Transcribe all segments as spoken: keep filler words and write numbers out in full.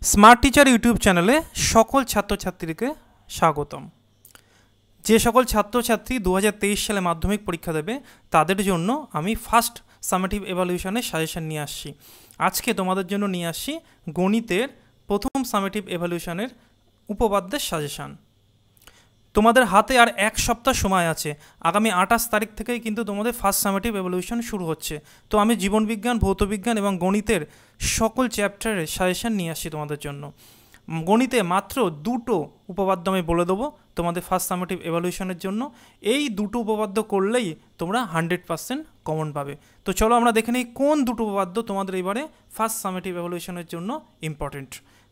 Smart teacher YouTube চ্যানেলে সকল ছাত্রছাত্রীকে স্বাগতম। যে সকল ছাত্রছাত্রী দু হাজার তেইশ সালে মাধ্যমিক পরীক্ষা দেবে তাদের জন্য আমি ফার্স্ট সামেটিভ এভালুয়েশনের সাজেশন নিয়ে আসছি। আজকে তোমাদের জন্য নিয়ে আসছি গণিতের প্রথম সামেটিভ এভালুয়েশনের উপপাদ্যের সাজেশন। তোমাদের হাতে আর এক সপ্তাহ সময় আছে। আগামী আঠাশ তারিখ থেকেই কিন্তু তোমাদের ফার্স্ট সামেটিভ এভলিউশন শুরু হচ্ছে। তো আমি জীবনবিজ্ঞান, ভৌতবিজ্ঞান এবং গণিতের সকল চ্যাপ্টারের সাজেশন নিয়ে আসছি তোমাদের জন্য। গণিতে মাত্র দুটো উপপাদ্য আমি বলে দেবো তোমাদের ফার্স্ট সামেটিভ এভলিউশনের জন্য। এই দুটো উপপাদ্য করলেই তোমরা হান্ড্রেড পার্সেন্ট কমন পাবে। তো চলো আমরা দেখে নিই কোন দুটো উপপাদ্য তোমাদের এবারে ফার্স্ট সামেটিভ এভলিউশনের জন্য ইম্পর্টেন্ট।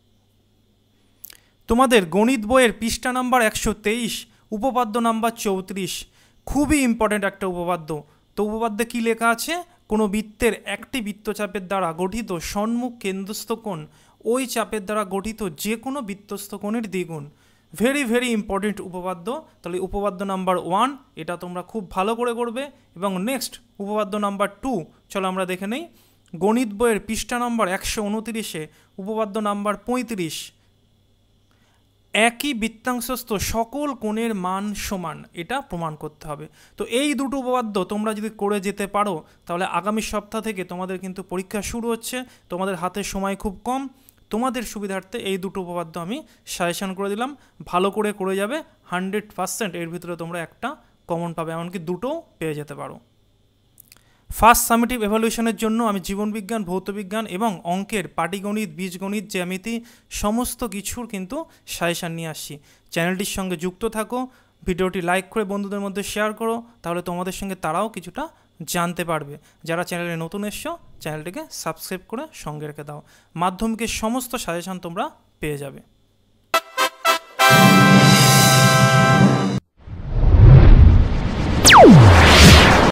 তোমাদের গণিত বইয়ের পৃষ্ঠা নাম্বার একশো তেইশ উপপাদ্য নাম্বার চৌত্রিশ, খুবই ইম্পর্টেন্ট একটা উপপাদ্য। তো উপপাদ্যে কী লেখা আছে? কোনো বৃত্তের একটি বৃত্তচাপের দ্বারা গঠিত সম্মুখ কেন্দ্রস্থ কোণ ওই চাপের দ্বারা গঠিত যে কোনো বৃত্তস্থ কোণের দ্বিগুণ। ভেরি ভেরি ইম্পর্টেন্ট উপপাদ্য। তাহলে উপপাদ্য নাম্বার ওয়ান এটা তোমরা খুব ভালো করে করবে। এবং নেক্সট উপপাদ্য নাম্বার টু চলো আমরা দেখে নেই। গণিত বইয়ের পৃষ্ঠা নম্বর একশো উনতিরিশে উপপাদ্য নাম্বার পঁয়ত্রিশ, একই বৃত্তাংশস্থ সকল কোণের মান সমান, এটা প্রমাণ করতে হবে। তো এই দুটো উপপাদ্য তোমরা যদি করে যেতে পারো তাহলে আগামী সপ্তাহ থেকে তোমাদের কিন্তু পরীক্ষা শুরু হচ্ছে। তোমাদের হাতে সময় খুব কম, তোমাদের সুবিধার্থে এই দুটো উপপাদ্য আমি সাজেশন করে দিলাম। ভালো করে করে যাবে, হান্ড্রেড পার্সেন্ট এর ভিতরে তোমরা একটা কমন পাবে, এমনকি দুটোও পেয়ে যেতে পারো। ফার্স্ট সামেটিভ এভালুয়েশনের জন্য আমি জীবনবিজ্ঞান, ভৌতবিজ্ঞান এবং অঙ্কের পাটিগণিত, বীজগণিত, জ্যামিতি সমস্ত কিছুর কিন্তু সাজেশন নিয়ে আসছি। চ্যানেলটির সঙ্গে যুক্ত থাকো, ভিডিওটি লাইক করে বন্ধুদের মধ্যে শেয়ার করো, তাহলে তোমাদের সঙ্গে তারাও কিছুটা জানতে পারবে। যারা চ্যানেলে নতুন এসছো চ্যানেলটিকে সাবস্ক্রাইব করে সঙ্গে রেখে দাও। মাধ্যমিকের সমস্ত সাজেশন তোমরা পেয়ে যাবে।